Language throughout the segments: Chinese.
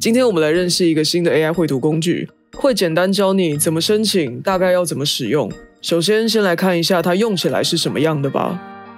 今天我们来认识一个新的 AI 绘图工具，会简单教你怎么申请，大概要怎么使用。首先来看一下它用起来是什么样的吧。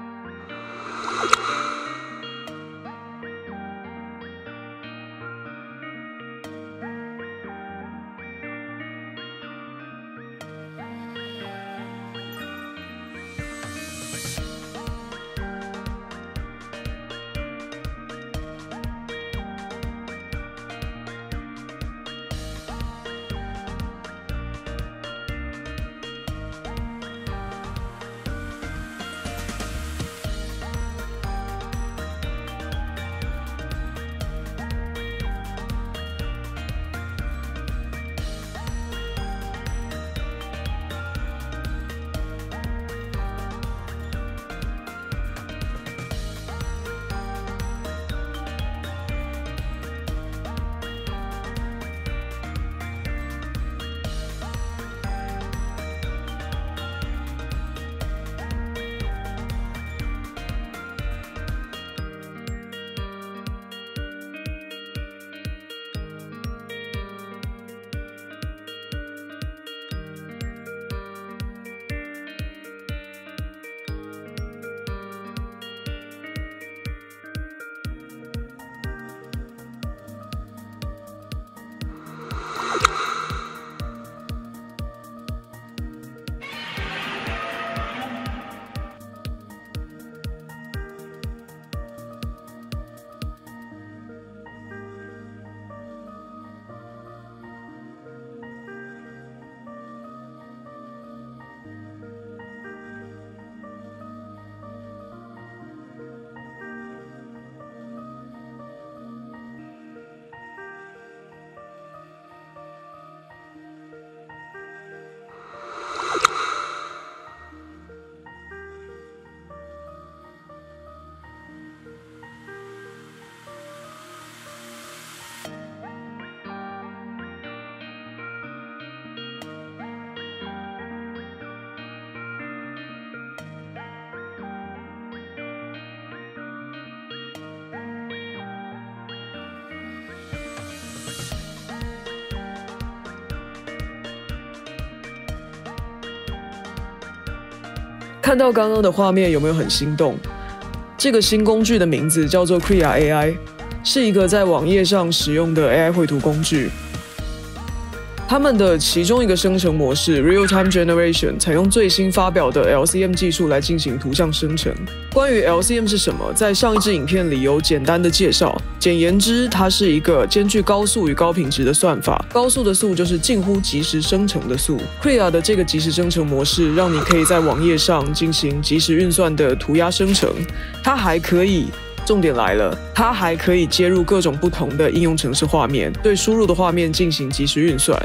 看到刚刚的画面有没有很心动？这个新工具的名字叫做 Krea AI， 是一个在网页上使用的 AI 绘图工具。他们的其中一个生成模式 Real-Time Generation 采用最新发表的 LCM 技术来进行图像生成。关于 LCM 是什么，在上一支影片里有简单的介绍。简言之，它是一个兼具高速与高品质的算法。高速的速就是近乎即时生成的速。Krea 的这个即时生成模式，让你可以在网页上进行即时运算的涂鸦生成。它还可以。重点来了，它还可以接入各种不同的应用程式画面，对输入的画面进行即时运算。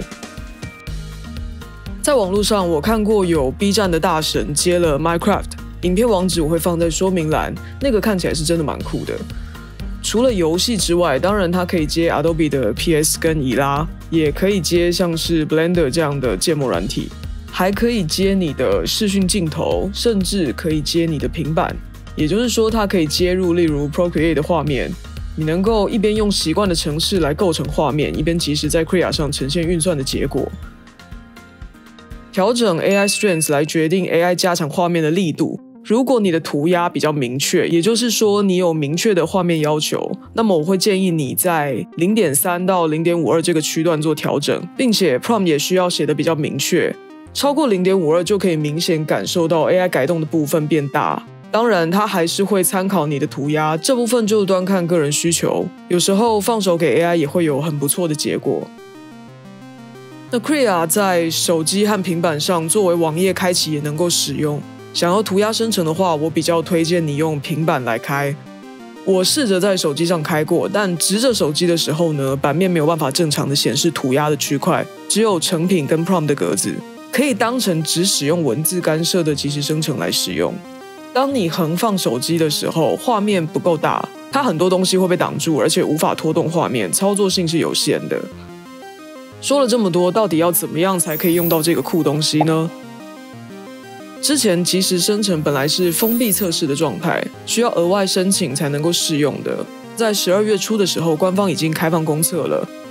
在网络上，我看过有 B 站的大神接了 Minecraft， 影片网址我会放在说明栏，那个看起来是真的蛮酷的。除了游戏之外，当然它可以接 Adobe 的 PS 跟以拉，也可以接像是 Blender 这样的建模软体，还可以接你的视讯镜头，甚至可以接你的平板。也就是说，它可以接入例如 Procreate 的画面，你能够一边用习惯的程式来构成画面，一边即时在 Krea 上呈现运算的结果。调整 AI Strength 来决定 AI 加强画面的力度。如果你的涂鸦比较明确，也就是说你有明确的画面要求，那么我会建议你在 0.3 到 0.52 这个区段做调整，并且 Prompt 也需要写得比较明确。超过 0.52 就可以明显感受到 AI 改动的部分变大。当然，它还是会参考你的涂鸦，这部分就端看个人需求。有时候放手给 AI 也会有很不错的结果。那 Krea 在手机和平板上作为网页开启也能够使用。想要涂鸦生成的话，我比较推荐你用平板来开。我试着在手机上开过，但直着手机的时候呢，版面没有办法正常的显示涂鸦的区块，只有成品跟 prompt 的格子，可以当成只使用文字干涉的即时生成来使用。当你横放手机的时候，画面不够大，它很多东西会被挡住，而且无法拖动画面，操作性是有限的。说了这么多，到底要怎么样才可以用到这个酷东西呢？之前即时生成本来是封闭测试的状态，需要额外申请才能够试用的。在12月初的时候，官方已经开放公测了。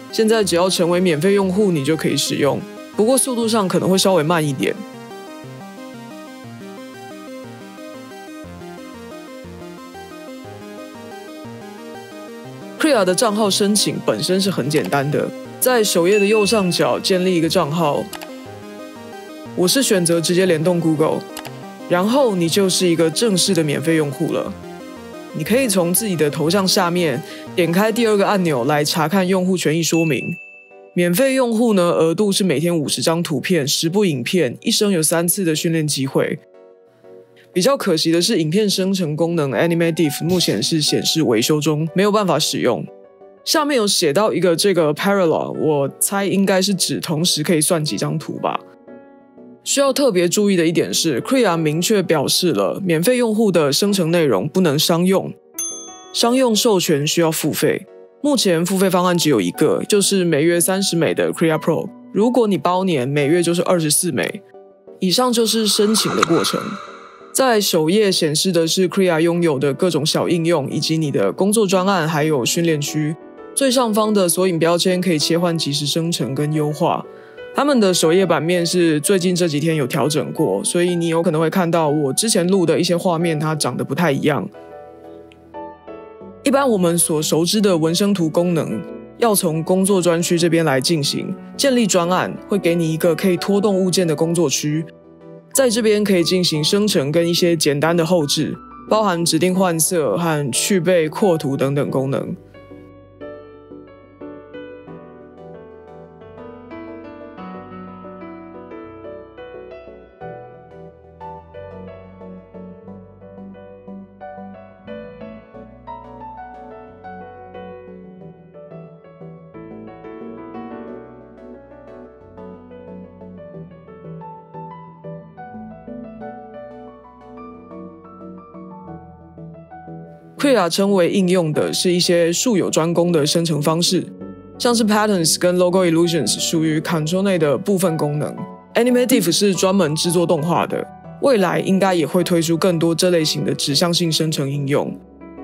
现在只要成为免费用户，你就可以使用，不过速度上可能会稍微慢一点。Krea 的账号申请本身是很简单的，在首页的右上角建立一个账号，我是选择直接联动 Google， 然后你就是一个正式的免费用户了。你可以从自己的头像下面点开第2个按钮来查看用户权益说明。免费用户呢，额度是每天50张图片、10部影片，一生有3次的训练机会。比较可惜的是，影片生成功能 Animate Diff 目前是显示维修中，没有办法使用。下面有写到一个这个 Parallel， 我猜应该是指同时可以算几张图吧。需要特别注意的一点是 Krea 明确表示了免费用户的生成内容不能商用，商用授权需要付费。目前付费方案只有一个，就是每月30美的 Krea Pro， 如果你包年，每月就是24美。以上就是申请的过程。在首页显示的是 Krea 拥有的各种小应用，以及你的工作专案还有训练区。最上方的索引标签可以切换即时生成跟优化。他们的首页版面是最近这几天有调整过，所以你有可能会看到我之前录的一些画面它长得不太一样。一般我们所熟知的纹身图功能要从工作专区这边来进行，建立专案会给你一个可以拖动物件的工作区，在这边可以进行生成跟一些简单的后置，包含指定换色和去背扩图等等功能。Krea 称为应用的是一些术有专攻的生成方式，像是 Patterns 跟 Logo Illusions 属于 Control 内的部分功能。Animate Diff 是专门制作动画的，未来应该也会推出更多这类型的指向性生成应用。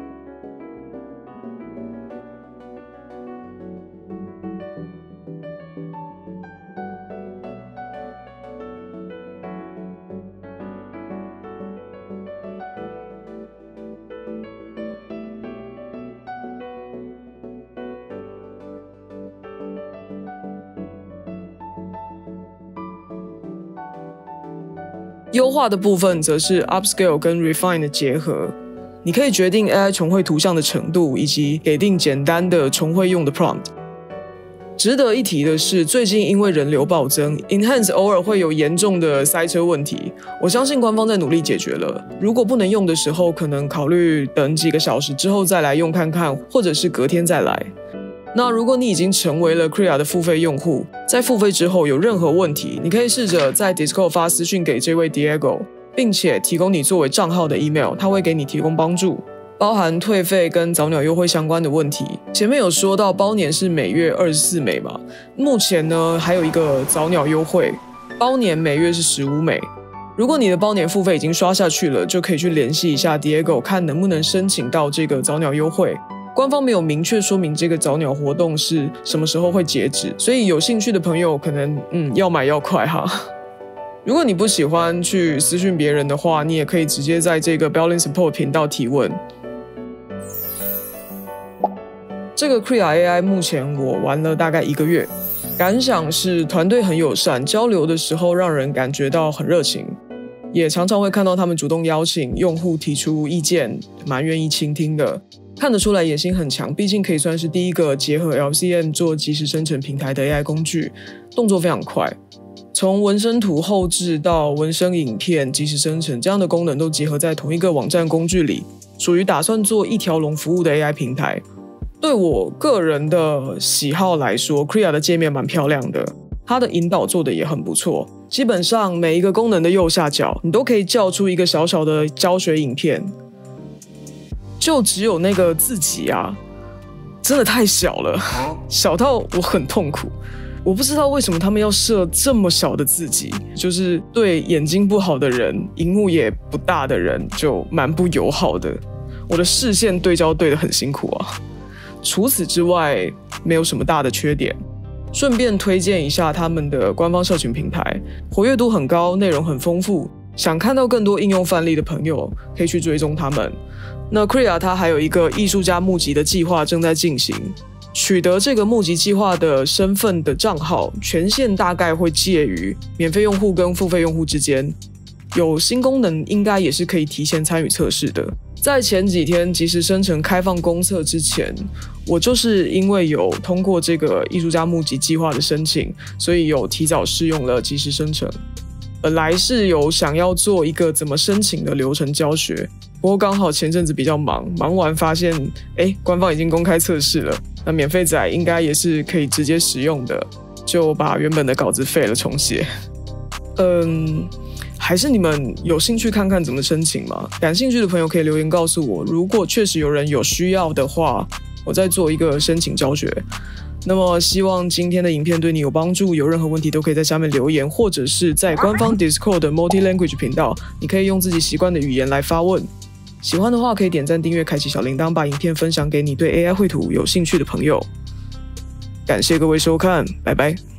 优化的部分则是 upscale 跟 refine 的结合，你可以决定 AI 重绘图像的程度，以及给定简单的重绘用的 prompt。值得一提的是，最近因为人流暴增 ，Enhance 偶尔会有严重的塞车问题，我相信官方在努力解决了。如果不能用的时候，可能考虑等几个小时之后再来用看看，或者是隔天再来。那如果你已经成为了 Krea 的付费用户，在付费之后有任何问题，你可以试着在 Discord 发私讯给这位 Diego， 并且提供你作为账号的 email， 他会给你提供帮助，包含退费跟早鸟优惠相关的问题。前面有说到包年是每月24美嘛，目前呢还有一个早鸟优惠，包年每月是15美。如果你的包年付费已经刷下去了，就可以去联系一下 Diego， 看能不能申请到这个早鸟优惠。官方没有明确说明这个早鸟活动是什么时候会截止，所以有兴趣的朋友可能要买要快哈。如果你不喜欢去私讯别人的话，你也可以直接在这个 Building Support 频道提问。这个 Krea AI 目前我玩了大概1个月，感想是团队很友善，交流的时候让人感觉到很热情，也常常会看到他们主动邀请用户提出意见，蛮愿意倾听的。看得出来野心很强，毕竟可以算是第一个结合 LCM 做即时生成平台的 AI 工具，动作非常快。从纹身图后置到纹身影片、即时生成这样的功能都结合在同一个网站工具里，属于打算做一条龙服务的 AI 平台。对我个人的喜好来说 ，Krea 的界面蛮漂亮的，它的引导做的也很不错。基本上每一个功能的右下角，你都可以叫出一个小小的教学影片。就只有那个字级啊，真的太小了，小到我很痛苦。我不知道为什么他们要设这么小的字级，就是对眼睛不好的人、萤幕也不大的人就蛮不友好的。我的视线对焦对得很辛苦啊。 除此之外没有什么大的缺点。顺便推荐一下他们的官方社群平台，活跃度很高，内容很丰富，想看到更多应用范例的朋友可以去追踪他们。那 Krea 它还有一个艺术家募集的计划正在进行，取得这个募集计划的身份的账号，权限大概会介于免费用户跟付费用户之间。有新功能应该也是可以提前参与测试的。在前几天即时生成开放公测之前，我就是因为有通过这个艺术家募集计划的申请，所以有提早试用了即时生成。本来是有想要做一个怎么申请的流程教学，不过刚好前阵子比较忙完发现官方已经公开测试了，那免费仔应该也是可以直接使用的，就把原本的稿子废了重写。还是你们有兴趣看看怎么申请吗？感兴趣的朋友可以留言告诉我，如果确实有人有需要的话，我再做一个申请教学。那么希望今天的影片对你有帮助，有任何问题都可以在下面留言，或者是在官方 Discord 的 Multi-Language 频道，你可以用自己习惯的语言来发问。喜欢的话可以点赞订阅开启小铃铛，把影片分享给你对 AI 绘图有兴趣的朋友。感谢各位收看，拜拜。